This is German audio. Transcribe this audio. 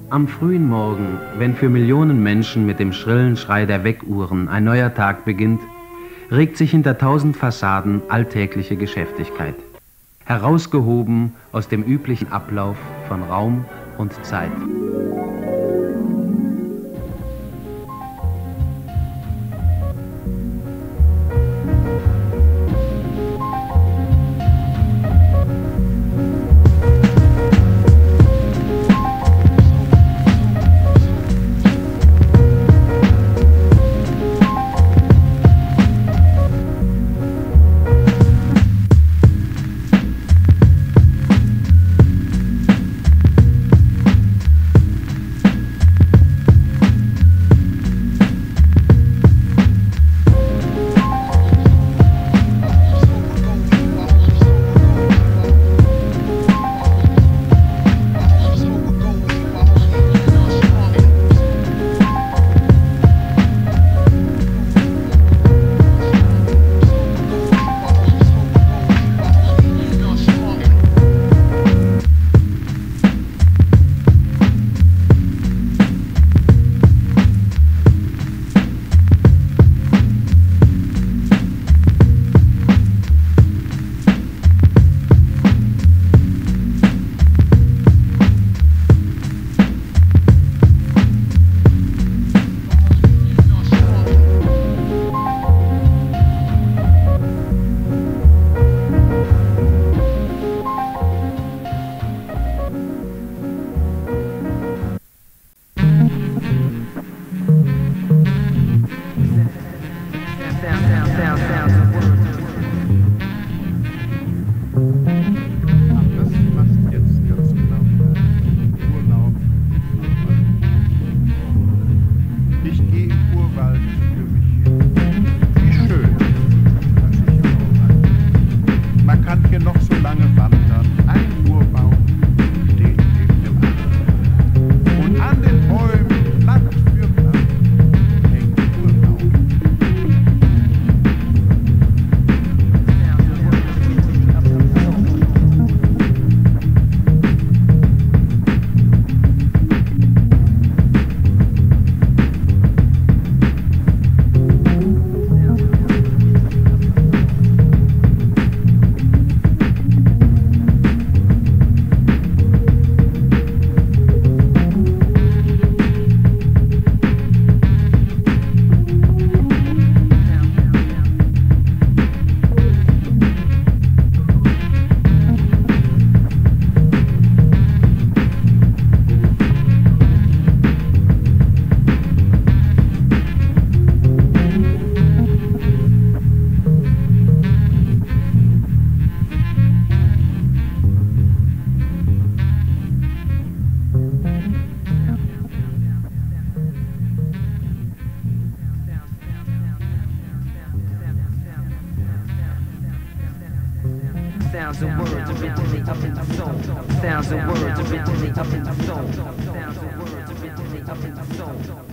Am frühen Morgen, wenn für Millionen Menschen mit dem schrillen Schrei der Weckuhren ein neuer Tag beginnt, regt sich hinter 1000 Fassaden alltägliche Geschäftigkeit, herausgehoben aus dem üblichen Ablauf von Raum und Zeit. Sounds and words originally up in the soul. Sounds and words originally up in the soul. Sounds and words originally up in the soul.